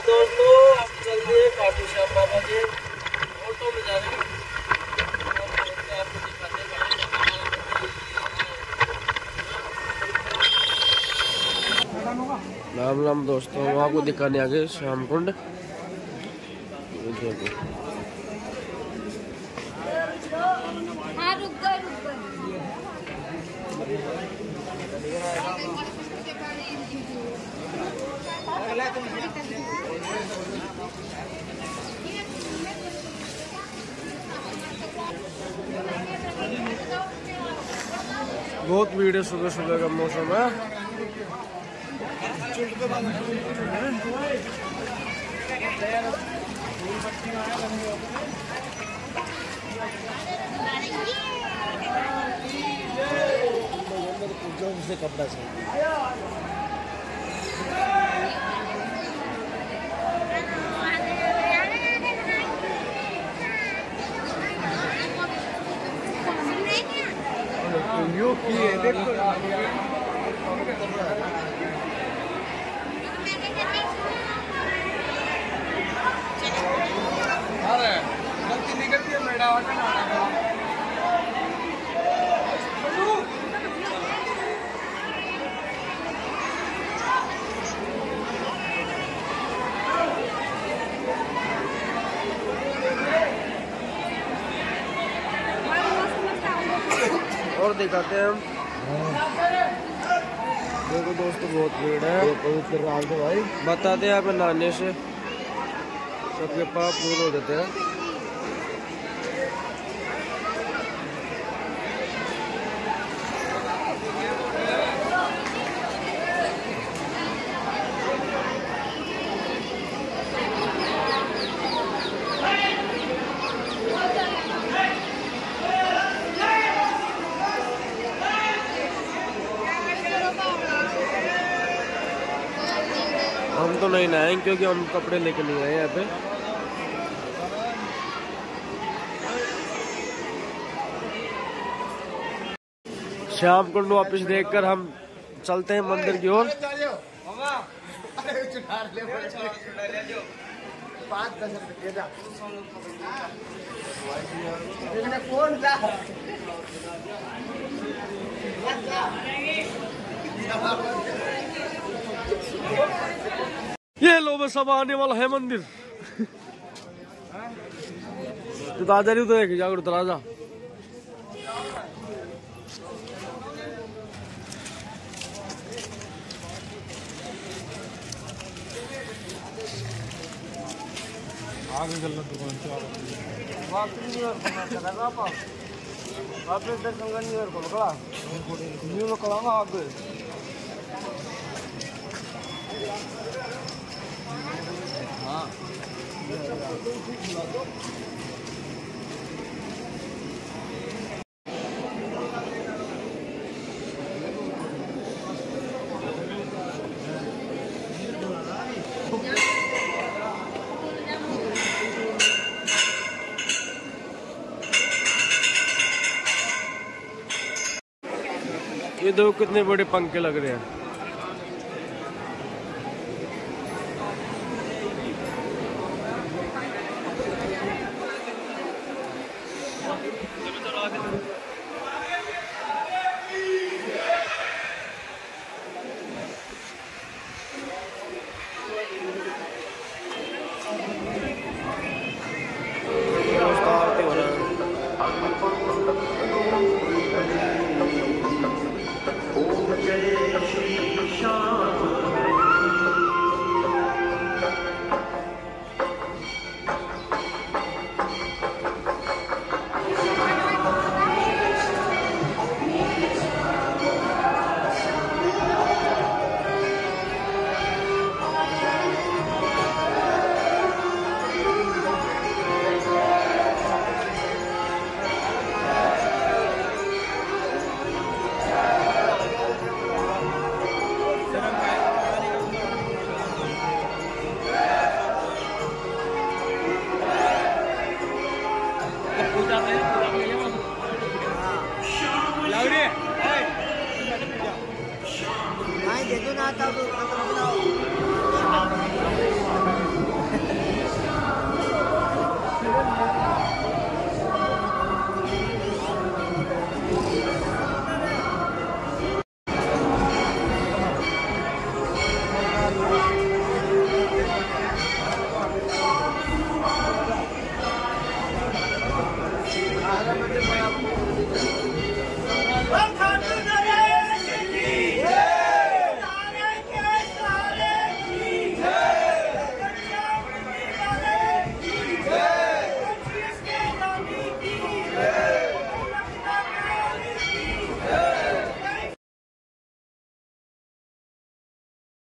दोस्तों हम चलते हैं खाटू श्याम बाबा के ऑटो में जा रहे हैं। आपको दिखाते हैं राम राम दोस्तों, हम आपको दिखाने आ गए श्याम कुंड। हाँ रुक गए। बहुत भीड़ है, सुबह सुबह का मौसम है। कपड़ा से और दिखाते हैं हम। देखो दोस्तों बहुत भीड़ है। भाई बताते हैं, यहाँ पे नहाने से सबके पाप दूर हो जाते हैं। हम तो नहीं नहाएंगे क्योंकि हम कपड़े लेके नहीं आए यहाँ पे। श्याम कुंड वापस देखकर हम चलते हैं मंदिर की ओर। ये लो बस अब आने वाला है मंदिर। तो दादा नहीं तो एक जाकर उतर आजा। आगे चलना दुकान से वापस दर्शन करनी और आगे हाँ ये दो कितने बड़े पंखे लग रहे हैं।